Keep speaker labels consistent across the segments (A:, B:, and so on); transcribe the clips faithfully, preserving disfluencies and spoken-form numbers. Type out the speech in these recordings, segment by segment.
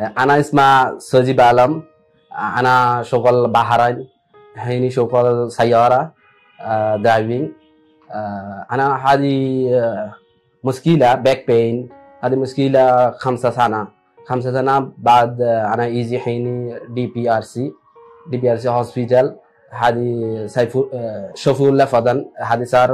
A: أنا اسمي سجيب عالم. أنا شغال بحرين. هيني شغال سيارة درايفنج. أنا هذه مشكلة باك بين. هذه مشكلة خمسة سنة خمسة سنة بعد أنا إيزي حيني دي بي آر سي دي بي آر سي هوسبيتال. هذه سيفو شوفوا الله فضل. هذه صار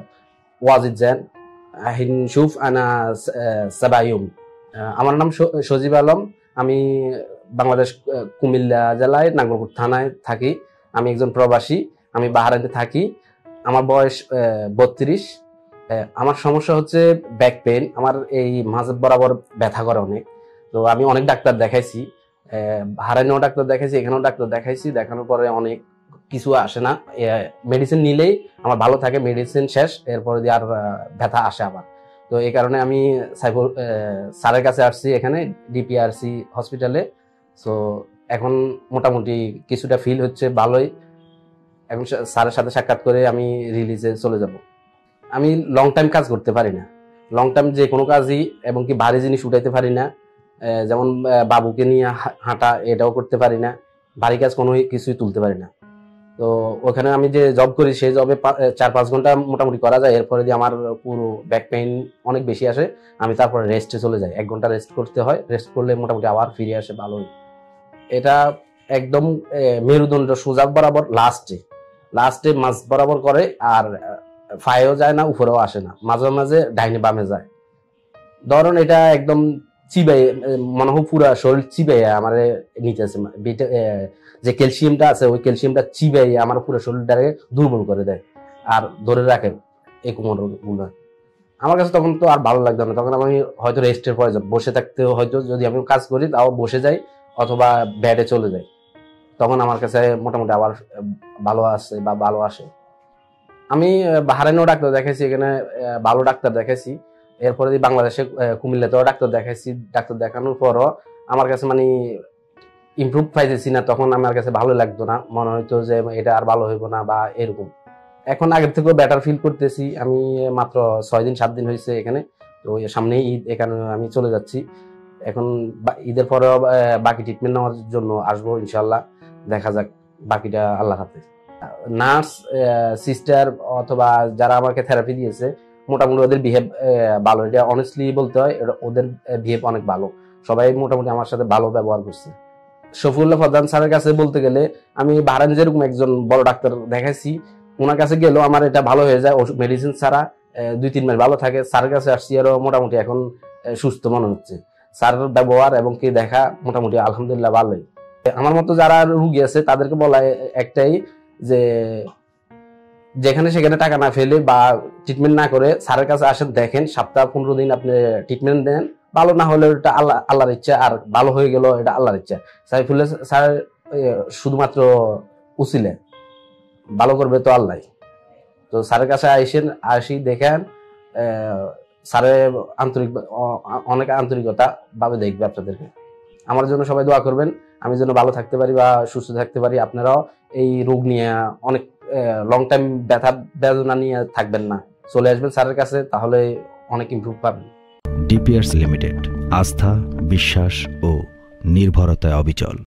A: واجد زين. الحين نشوف أنا سبع يوم. আমার নাম সজীব আলম। আমি বাংলাদেশ কুমিল্লা জেলায় নাঙ্গলকোট থানায় থাকি। আমি একজন প্রবাসী। আমি বাহারাইনে থাকি। আমার বয়স বত্রিশ। আমার সমস্যা হচ্ছে ব্যাক পেইন। আমার এই মাঝ বরাবর ব্যথা করে অনেক। তো আমি অনেক ডাক্তার দেখাইছি, বাহারাইনেও ডাক্তার দেখাইছি, এখানেও ডাক্তার দেখাইছি। দেখানোর পরে অনেক কিছু আসে না। মেডিসিন নিলেই আমার ভালো থাকে, মেডিসিন শেষ, এরপরে দিয়ে আর ব্যথা আসে আবার। তো এই কারণে আমি সাইফুল স্যারের কাছে আসছি এখানে ডিপিআরসি হসপিটালে। সো এখন মোটামুটি কিছুটা ফিল হচ্ছে ভালোই। এখন স্যারের সাথে সাক্ষাৎ করে আমি রিলিজে চলে যাব। আমি লং টাইম কাজ করতে পারি না। লং টাইম যে কোনো কাজই, এবং কি ভারী জিনিস উঠাইতে পারি না। যেমন বাবুকে নিয়ে হাঁটা, এটাও করতে পারি না। ভারী কাজ কোনো কিছুই তুলতে পারি না। তো ওখানে আমি যে জব করি সেই জবে চার পাঁচ ঘন্টা মোটামুটি করা যায়। এরপরে দিয়ে আমার পুরো ব্যাক পেইন অনেক বেশি আসে। আমি তারপরে রেস্টে চলে যাই। এক ঘন্টা রেস্ট করতে হয়। রেস্ট করলে মোটামুটি আবার ফিরে আসে ভালোই। এটা একদম মেরুদণ্ড সোজা বরাবর লাস্টে লাস্টে মাঝ বরাবর করে, আর ফায়েও যায় না, উপরেও আসে না, মাঝে মাঝে ডাইনে বামে যায়। ধরুন এটা একদম চিবাই, মনে হয় পুরা শরীর চিবাই আমার নিতেছে। যে ক্যালসিয়ামটা আছে ওই ক্যালসিয়ামটা চিবাই আমার পুরো শরীরটাকে দুর্বল করে দেয় আর ধরে রাখে এই কোমর গুলো। আমার কাছে তখন তো আর ভালো লাগতো না। তখন আমি হয়তো রেস্টের প্রয়োজন, বসে থাকতে হয়তো যদি আমি কাজ করি তাও বসে যাই অথবা ব্যাডে চলে যাই। তখন আমার কাছে মোটামুটি আবার ভালো আসে বা ভালো আসে। আমি বাহারাইনেও ডাক্তার দেখাইছি, এখানে ভালো ডাক্তার দেখাইছি। এরপরে বাংলাদেশে কুমিল্লাতেও ডাক্তার দেখাইছি। ডাক্তার দেখানোর পরও আমার কাছে মানে ইমপ্রুভ পাইতেছি না। তখন আমার কাছে ভালো লাগতো না, মনে হইতো যে এটা আর ভালো হইব না বা এরকম। এখন আগের থেকেও বেটার ফিল করতেছি। আমি মাত্র ছয় দিন সাত দিন হয়েছে এখানে। তো সামনে ঈদ, এখানে আমি চলে যাচ্ছি। এখন ঈদের পরেও বাকি ট্রিটমেন্ট নেওয়ার জন্য আসবো ইনশাল্লাহ। দেখা যাক বাকিটা আল্লাহর হাতে। নার্স, সিস্টার অথবা যারা আমাকে থেরাপি দিয়েছে মোটামুটি ওদের বিহেভ ভালো। এটা অনেস্টলি বলতে হয়, ওদের বিহেভ অনেক ভালো। সবাই মোটামুটি আমার সাথে ভালো ব্যবহার করছে। শফিউল্লাহ ফরদান স্যারের কাছে বলতে গেলে আমি বাহারাইন যেরকম একজন বড় ডাক্তার দেখাইছি, ওনার কাছে গেলেও আমার এটা ভালো হয়ে যায়। মেডিসিন ছাড়া দুই তিন মাস ভালো থাকে। স্যারের কাছে আসছি আরো মোটামুটি এখন সুস্থ মনে হচ্ছে। স্যারের ব্যবহার এবং কি দেখা মোটামুটি আলহামদুলিল্লাহ ভালোই। আমার মতো যারা রুগী আছে তাদেরকে বলা একটাই যে যেখানে সেখানে টাকা না ফেলে বা ট্রিটমেন্ট না করে স্যারের কাছে আসেন, দেখেন, সপ্তাহ পনেরো দিন আপনি ট্রিটমেন্ট দেন। ভালো না হলে এটা আল্লাহ আল্লাহর ইচ্ছা, আর ভালো হয়ে গেল এটা আল্লাহর ইচ্ছা। সাইফুল্লাহ স্যার শুধুমাত্র উসিলে, ভালো করবে তো আল্লাহ। তো স্যারের কাছে আইসেন, আসি দেখেন, স্যারের আন্তরিক অনেক আন্তরিকতা ভাবে দেখবে আপনাদেরকে। আমার জন্য সবাই দোয়া করবেন, আমি যেন ভালো থাকতে পারি বা সুস্থ থাকতে পারি। আপনারাও এই রোগ নিয়ে অনেক লং টাইম ব্যথা বেদনা নিয়ে থাকবেন না, চলে আসবেন স্যারের কাছে, তাহলে অনেক ইমপ্রুভ পাবেন।
B: ডিপিআরসি লিমিটেড, আস্থা, বিশ্বাস ও নির্ভরতায় অবিচল।